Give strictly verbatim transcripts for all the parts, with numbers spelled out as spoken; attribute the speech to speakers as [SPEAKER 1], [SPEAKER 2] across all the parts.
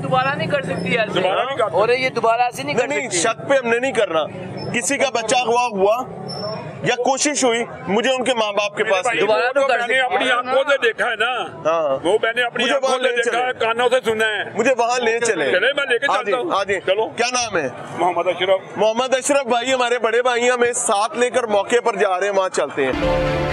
[SPEAKER 1] दोबारा नहीं कर सकती यार,
[SPEAKER 2] दोबारा नहीं कर
[SPEAKER 1] और ये दोबारा ऐसे नहीं कर
[SPEAKER 3] नहीं,
[SPEAKER 1] सकती।
[SPEAKER 3] शक पे हमने नहीं करना। किसी का बच्चा अगवा हुआ या कोशिश हुई, मुझे उनके माँ बाप के पास
[SPEAKER 1] दोबारा तो कर
[SPEAKER 2] मैंने अपनी आंखों से देखा है ना।
[SPEAKER 3] हाँ,
[SPEAKER 2] वो मैंने अपनी आंखों से देखा है, कानों से सुना है।
[SPEAKER 3] मुझे वहाँ ले चले
[SPEAKER 2] चले, मैं लेके चलता हूँ।
[SPEAKER 3] आजे,
[SPEAKER 2] चलो।
[SPEAKER 3] क्या नाम है?
[SPEAKER 2] मोहम्मद अशरफ।
[SPEAKER 3] मोहम्मद अशरफ भाई हमारे बड़े भाई हमें साथ लेकर मौके पर जा रहे हैं, वहाँ चलते हैं।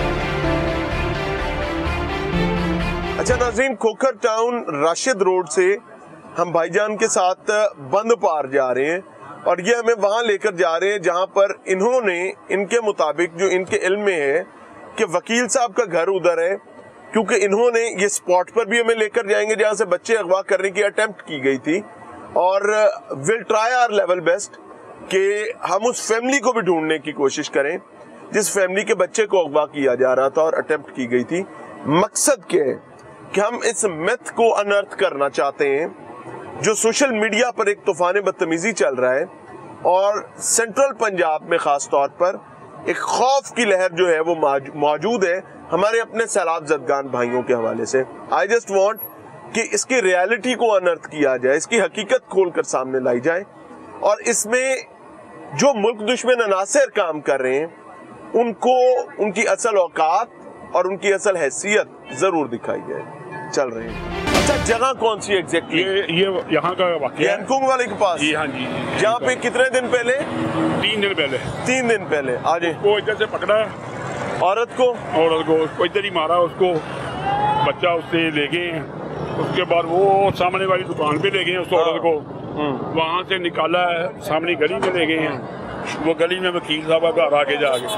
[SPEAKER 3] अच्छा नाज़रीन, खोखर टाउन राशिद रोड से हम भाईजान के साथ बंद पार जा रहे हैं और ये हमें वहां लेकर जा रहे हैं जहां पर इन्होंने, इनके मुताबिक जो इनके इल्म में है कि वकील साहब का घर उधर है, क्योंकि इन्होंने ये स्पॉट पर भी हमें लेकर जाएंगे जहां से बच्चे अगवा करने की अटेम्प्ट की गई थी और will try our level best कि हम उस फैमिली को भी ढूंढने की कोशिश करें जिस फैमिली के बच्चे को अगवा किया जा रहा था और अटेम्प्ट की गई थी। मकसद क्या है कि हम इस मिथ को अनर्थ करना चाहते हैं जो सोशल मीडिया पर एक तूफान बदतमीजी चल रहा है और सेंट्रल पंजाब में खास तौर पर एक खौफ की लहर जो है वो मौजूद है हमारे अपने सैलाब ज़दगान भाइयों के हवाले से। आई जस्ट वांट कि इसकी रियलिटी को अनर्थ किया जाए, इसकी हकीकत खोलकर सामने लाई जाए और इसमें जो मुल्क दुश्मन अनासर काम कर रहे हैं उनको उनकी असल औकात और उनकी असल हैसियत जरूर दिखाई जाए। चल रहे हैं। अच्छा, जगह कौन सी एग्जैक्टली?
[SPEAKER 2] ये ये यहाँ का वाकया
[SPEAKER 3] एनकुंग वाले के पास?
[SPEAKER 2] जी हाँ जी।
[SPEAKER 3] जहाँ पे कितने दिन पहले?
[SPEAKER 2] तीन दिन पहले।
[SPEAKER 3] तीन दिन पहले आज
[SPEAKER 2] वो इधर से पकड़ा
[SPEAKER 3] औरत को,
[SPEAKER 2] औरत को उसको इधर ही मारा, उसको बच्चा उससे ले गए हैं। उसके बाद वो सामने वाली दुकान पे ले गए उस औरत को, वहाँ से निकाला है, सामने गली में ले गए हैं। वो गली में वकील साहब का घर आके जाके।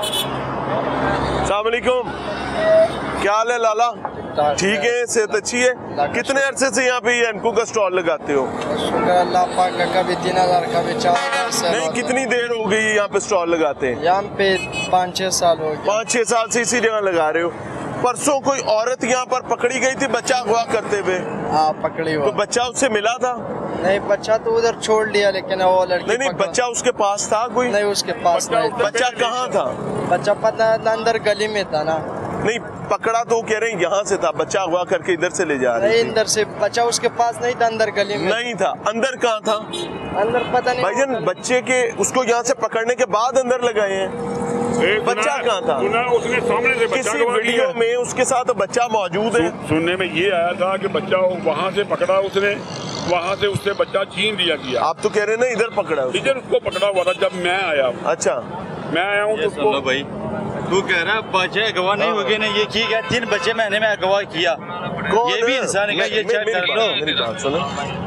[SPEAKER 3] अस्सलाम वालेकुम, क्या हाल है लाला? ठीक है, सेहत अच्छी है? कितने अरसे से यहाँ पे एनकू का स्टॉल लगाते हो?
[SPEAKER 4] अल्लाह पाक का कभी तीन हजार कभी चार हजार से।
[SPEAKER 3] नहीं, कितनी देर हो गई यहाँ पे स्टॉल लगाते हैं?
[SPEAKER 4] यहाँ पे पाँच छह साल हो गए।
[SPEAKER 3] पाँच छह साल से इसी जगह लगा रहे हो। परसों कोई औरत यहाँ पर पकड़ी गई थी बच्चा अगवा करते हुए।
[SPEAKER 4] हाँ, पकड़ी हुआ।
[SPEAKER 3] तो बच्चा उससे मिला था?
[SPEAKER 4] नहीं, बच्चा तो उधर छोड़ दिया, लेकिन वो लड़की
[SPEAKER 3] नहीं नहीं, बच्चा उसके पास था कोई?
[SPEAKER 4] नहीं, उसके पास नहीं।
[SPEAKER 3] बच्चा कहाँ था?
[SPEAKER 4] बच्चा पता अंदर गली में था ना।
[SPEAKER 3] नहीं, पकड़ा तो कह रहे हैं यहाँ से था, बच्चा अगवा करके इधर से ले जा रहे
[SPEAKER 4] नहीं, इधर से बच्चा उसके पास नहीं था, अंदर गली में
[SPEAKER 3] नहीं था। अंदर कहाँ था?
[SPEAKER 4] अंदर पता नहीं
[SPEAKER 3] भाईजान, बच्चे के उसको यहाँ से पकड़ने के बाद अंदर लगाए हैं। बच्चा कहाँ था?
[SPEAKER 2] उसने सामने से
[SPEAKER 3] किसी वीडियो में उसके साथ बच्चा मौजूद है।
[SPEAKER 2] सुनने में ये आया था कि बच्चा वहाँ से पकड़ा उसने, वहाँ से उससे बच्चा छीन लिया गया।
[SPEAKER 3] आप तो कह रहे हैं ना इधर पकड़ा?
[SPEAKER 2] इधर उसको पकड़ा हुआ था जब मैं आया।
[SPEAKER 3] अच्छा,
[SPEAKER 2] मैं आया हूँ तो उसको
[SPEAKER 5] भाई तू कह रहा है बच्चे अगवा नहीं हो गए, ये ठीक है, तीन बच्चे मैंने में अगवा किया। ये भी इंसान का ये चेक कर लो।
[SPEAKER 3] मेरी बात सुनो,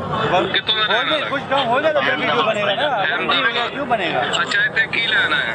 [SPEAKER 5] कुछ कम हो जाएगा तो वीडियो बनेगा ना, क्यों बनेगा?
[SPEAKER 6] अच्छा इतने की लेना है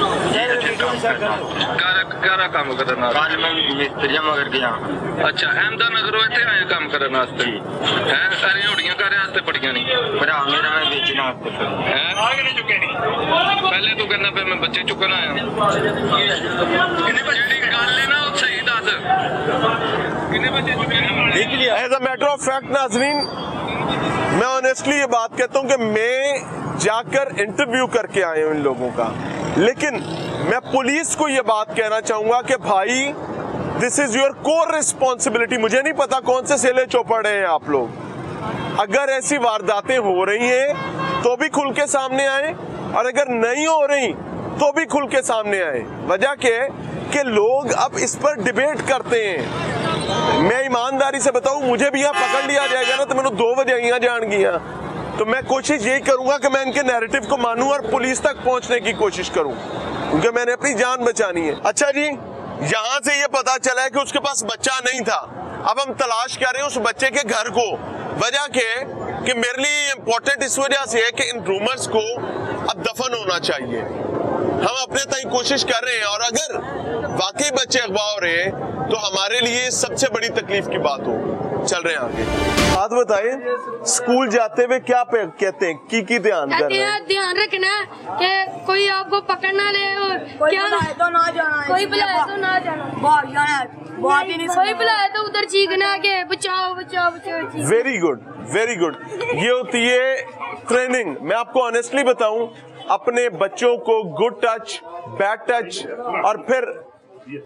[SPEAKER 6] कारा काम करना
[SPEAKER 5] काल में मिस्त्रियां मगर गया।
[SPEAKER 6] अच्छा अहमदा नगर इतने आए काम करने वास्ते हैं? सारी होड़ियां कर वास्ते पड़ियां नहीं
[SPEAKER 5] मेरा मेरा मैं बेचना वास्ते
[SPEAKER 6] हैं। आगे नहीं चुके नहीं, पहले तू कहना पे मैं बच्चे चुकना आया। कितने बच्चे गल है ना सही दस, कितने बच्चे चुके देख लिया?
[SPEAKER 3] As a matter of fact नाज़रीन, मैं ऑनेस्टली ये बात कहता हूँ कि मैं जाकर इंटरव्यू करके आया हूँ इन लोगों का, लेकिन मैं पुलिस को ये बात कहना चाहूंगा कि भाई this is your core responsibility. मुझे नहीं पता कौन से सेले चौपड़ हैं आप लोग, अगर ऐसी वारदातें हो रही हैं तो भी खुल के सामने आए और अगर नहीं हो रही तो भी खुल के सामने आए। वजह क्या है कि लोग अब इस पर डिबेट करते हैं। मैं ईमानदारी से बताऊं, मुझे भी यहाँ पकड़ लिया जाएगा ना तो मैंने दो वजहियां जान गया, तो मैं कोशिश यही करूंगा कि मैं इनके नैरेटिव को मानूं और पुलिस तक पहुंचने की कोशिश करूं, क्योंकि मैंने अपनी जान बचानी है। अच्छा जी, यहाँ से ये पता चला है कि उसके पास बच्चा नहीं था। अब हम तलाश कर रहे हैं उस बच्चे के घर को। वजह क्या है कि मेरे लिए इम्पोर्टेंट इस वजह से है कि इन रूमर्स को अब दफन होना चाहिए। हम अपने तक कोशिश कर रहे हैं और अगर वाकई बच्चे अगवा हो रहे हैं तो हमारे लिए सबसे बड़ी तकलीफ की बात होगी। चल रहे हैं आगे। बात बताइए, स्कूल जाते हुए क्या पे कहते हैं, की की ध्यान कर रहे हैं?
[SPEAKER 7] ध्यान रखना कि कोई आपको पकड़ ना ले और क्या
[SPEAKER 8] तो ना जाना,
[SPEAKER 7] कोई बुलाए तो ना जाना,
[SPEAKER 8] बाहर जाना, बात ही नहीं
[SPEAKER 7] कोई बुलाए तो उधर चीखना के बचाओ बचाओ बचाओ।
[SPEAKER 3] Very good, very good. ये होती है ट्रेनिंग। मैं आपको ऑनेस्टली बताऊं, अपने बच्चों को गुड टच, बैड टच और फिर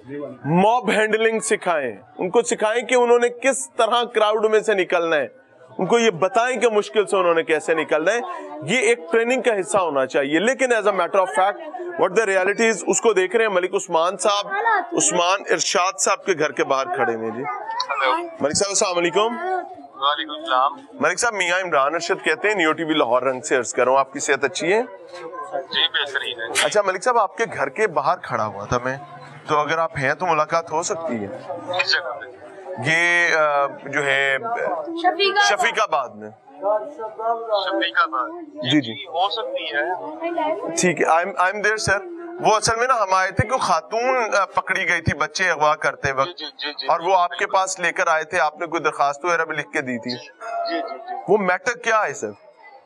[SPEAKER 3] मॉब हैंडलिंग सिखाएं। उनको सिखाएं कि उन्होंने किस तरह क्राउड में से निकलना है उनको ये बताएं कि मुश्किल से उन्होंने कैसे निकलना है। ये एक ट्रेनिंग का हिस्सा होना चाहिए। लेकिन as a matter of fact what the reality is, उसको देख रहे हैं। मलिक उस्मान साहब, उस्मान इरशाद साहब के घर के बाहर खड़े हैं जी। मलिक साहब अस्सलाम वालेकुम।
[SPEAKER 6] वालेकुम सलाम।
[SPEAKER 3] मलिक साहब, मियां इमरान अरशद कहते हैं, नियो टीवी लाहौर रंग से अर्ज कर रहा हूँ, आपकी सेहत अच्छी है?
[SPEAKER 6] जी बेहतरीन है।
[SPEAKER 3] अच्छा मलिक साहब, आपके घर के बाहर खड़ा हुआ था मैं, तो अगर आप हैं तो मुलाकात हो सकती है।
[SPEAKER 6] किस जगह पे?
[SPEAKER 3] ये जो है
[SPEAKER 7] शफीका
[SPEAKER 3] शफीकाबाद में।
[SPEAKER 6] शफीकाबाद
[SPEAKER 3] जी जी
[SPEAKER 6] हो सकती है।
[SPEAKER 3] ठीक है, I am I am there sir. वो असल में ना हम आए थे कि खातून पकड़ी गई थी बच्चे अगवा करते वक्त,
[SPEAKER 6] जी, जी, जी,
[SPEAKER 3] और वो आपके पास लेकर आए थे, आपने कोई दरखास्त वगैरह भी लिख के दी थी।
[SPEAKER 6] जी जी जी।
[SPEAKER 3] वो मैटर क्या है सर?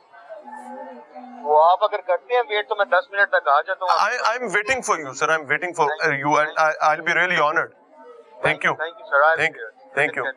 [SPEAKER 6] वो आप अगर करते हैं वेट तो मैं दस मिनट तक आ जाता हूँ।
[SPEAKER 3] I I am waiting for you sir, I am waiting for you and I will be really honoured. Thank you
[SPEAKER 6] thank you sir.
[SPEAKER 3] Thank thank you.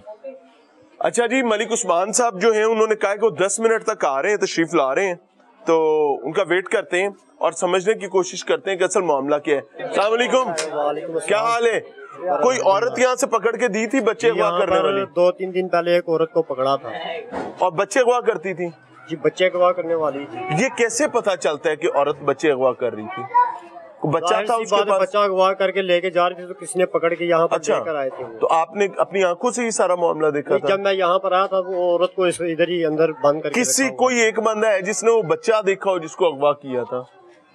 [SPEAKER 3] अच्छा जी, मलिक उस्मान साहब जो हैं उन्होंने कहा कि वो दस मिनट तक आ रहे हैं, तशरीफ ला रहे हैं, तो उनका वेट करते हैं और समझने की कोशिश करते हैं कि असल मामला क्या है। अस्सलाम वालेकुम, क्या हाल है? कोई औरत यहाँ से पकड़ के दी थी बच्चे अगवा करने वाली?
[SPEAKER 9] दो तीन दिन पहले एक औरत को पकड़ा था
[SPEAKER 3] और बच्चे अगवा करती थी
[SPEAKER 9] जी, बच्चे अगवा करने वाली थी।
[SPEAKER 3] ये कैसे पता चलता है कि औरत बच्चे अगवा कर रही थी? बच्चा था उसके पास,
[SPEAKER 9] बच्चा अगवा करके लेके जा रही थी, तो किसने पकड़ के यहाँ पर
[SPEAKER 3] अच्छा,
[SPEAKER 9] लेकर आए थे।
[SPEAKER 3] तो आपने अपनी आंखों से ही सारा मामला देखा था?
[SPEAKER 9] जब मैं यहाँ पर आया था वो औरत को इधर ही अंदर बंद करके
[SPEAKER 3] किसी कोई एक बंदा है जिसने वो बच्चा देखा हो जिसको अगवा किया था?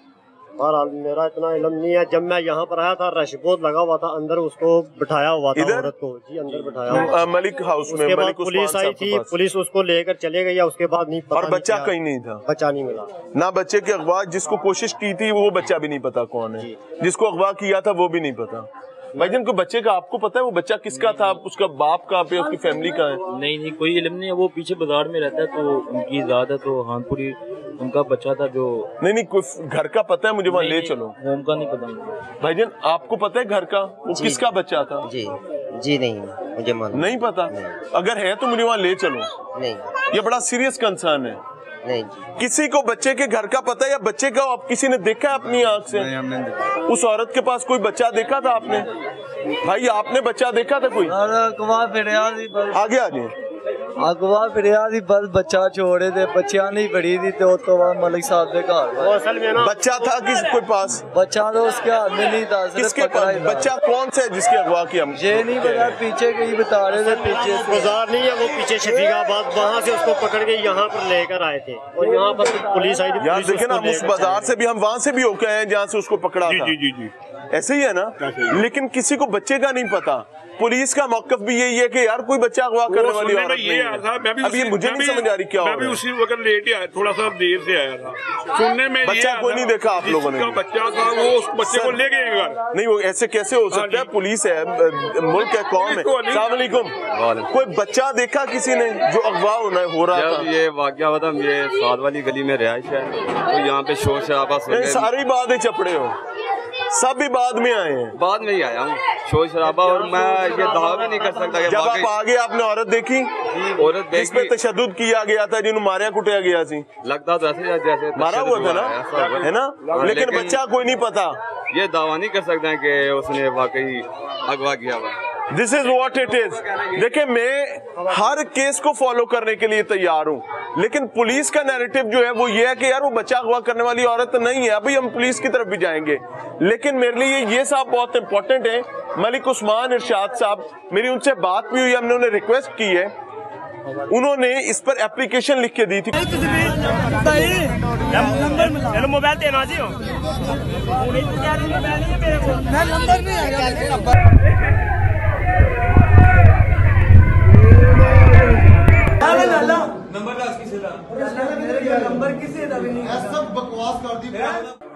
[SPEAKER 9] बहरहाल मेरा इतना इल्म नहीं है। जब मैं यहाँ पर आया था रश बहुत लगा हुआ था, अंदर उसको बिठाया हुआ था औरत को जी, अंदर बिठाया हुआ।
[SPEAKER 3] मलिक हाउस में।
[SPEAKER 9] उसके बाद पुलिस आई थी, पुलिस उसको लेकर चले गई, उसके बाद नहीं पता।
[SPEAKER 3] और बच्चा कहीं नहीं था?
[SPEAKER 9] बच्चा नहीं मिला
[SPEAKER 3] ना बच्चे की अगवा जिसको कोशिश की थी वो बच्चा भी नहीं पता कौन है, जिसको अगवा किया था वो भी नहीं पता। भाईजान को बच्चे का आपको पता है वो बच्चा किसका था? उसका बाप कहाँ पे, उसकी फैमिली कहाँ है?
[SPEAKER 10] नहीं नहीं कोई इल्म नहीं है। वो पीछे बाजार में रहता है, तो उनकी ज़ात है, तो हानपुरी उनका बच्चा था जो।
[SPEAKER 3] नहीं नहीं कोई घर का पता है मुझे, वहाँ ले चलो।
[SPEAKER 10] होम का नहीं पता मुझे।
[SPEAKER 3] भाईजान आपको पता है घर का वो किसका बच्चा था?
[SPEAKER 11] जी जी नहीं मुझे मालूम
[SPEAKER 3] नहीं पता। अगर है तो मुझे वहाँ ले चलो।
[SPEAKER 11] नहीं,
[SPEAKER 3] ये बड़ा सीरियस कंसर्न है।
[SPEAKER 11] नहीं
[SPEAKER 3] किसी को बच्चे के घर का पता है या बच्चे का आप किसी ने देखा है अपनी आंख से?
[SPEAKER 5] नहीं, हमने देखा।
[SPEAKER 3] उस औरत के पास कोई बच्चा देखा था आपने? भाई आपने बच्चा देखा था कोई?
[SPEAKER 12] अगवा फिर
[SPEAKER 3] आगे आ जाए।
[SPEAKER 12] अगवा फिर बस बच्चा छोड़े थे, बच्चा नहीं बड़ी थी, तो तो मलिक साहब के घर
[SPEAKER 3] असल में ना बच्चा था किसी कोई पास?
[SPEAKER 12] बच्चा तो उसके हाथ में नहीं था।
[SPEAKER 3] किसके पास बच्चा? कौन सा है जिसके अगवा किया?
[SPEAKER 12] ये नहीं पता, पीछे कहीं बता रहे थे, पीछे
[SPEAKER 9] बाजार नहीं है वो, पीछे शफीकाबाद, वहाँ से उसको पकड़ के यहाँ पर लेकर आए थे और यहाँ पर पुलिस आई थी।
[SPEAKER 3] यार देखिए ना, उस बाजार से भी हम वहाँ से भी होके आए जहाँ से उसको पकड़ा था।
[SPEAKER 2] जी जी जी
[SPEAKER 3] ऐसे ही है ना। लेकिन किसी को बच्चे का नहीं पता। पुलिस का मौकफ भी यही है कि यार कोई बच्चा अगवा करने वाली औरत नहीं है। अब ये मुझे नहीं समझ आ रही क्या हो रहा है।
[SPEAKER 2] मैं भी उसी वक्त लेट ही आया, थोड़ा सा देर से आया था। सुनने में
[SPEAKER 3] बच्चा कोई नहीं देखा आप लोगों ने?
[SPEAKER 2] बच्चा था वो उस बच्चे को ले गए घर।
[SPEAKER 3] नहीं वो ऐसे कैसे हो सकता है? पुलिस है, मुल्क है, कौम है। अस्सलाम वालेकुम। कोई बच्चा देखा किसी ने जो अगवा होना हो रहा था?
[SPEAKER 13] ये वाकया हुआ था, ये सात वाली गली में रिहाइश है, तो यहाँ पे शोर शराबा सुन।
[SPEAKER 3] सारी बातें चपड़े हो, सब भी बाद में आए हैं।
[SPEAKER 13] बाद में ही आया हूँ, शोर शराबा, और मैं ये दावा भी नहीं कर सकता।
[SPEAKER 3] जब आप आगे आपने औरत देखी,
[SPEAKER 13] औरत देखी
[SPEAKER 3] जिस पे तशद्दुद किया गया था, जिन्होंने मारा कुटिया गया सी,
[SPEAKER 13] लगता तो ऐसे जैसे
[SPEAKER 3] मारा हुआ था ना, है ना? लेकिन बच्चा कोई नहीं पता।
[SPEAKER 13] ये दावा नहीं कर सकता कि उसने वाकई अगवा किया हुआ।
[SPEAKER 3] This is what it is. देखिए मैं हर केस को फॉलो करने के लिए तैयार हूँ, लेकिन पुलिस का नैरेटिव जो है वो ये है कि यार वो बच्चा अगवा करने वाली औरत नहीं है। अभी हम पुलिस की तरफ भी जाएंगे, लेकिन मेरे लिए ये साहब बहुत इंपॉर्टेंट है। मलिक उस्मान इरशाद साहब, मेरी उनसे बात भी हुई, हमने उन्हें रिक्वेस्ट की है, उन्होंने इस पर एप्लीकेशन लिख के दी थी।
[SPEAKER 9] मोबाइल देना जी
[SPEAKER 12] नंबर किसे नंबर किसे सब बकवास कर दी।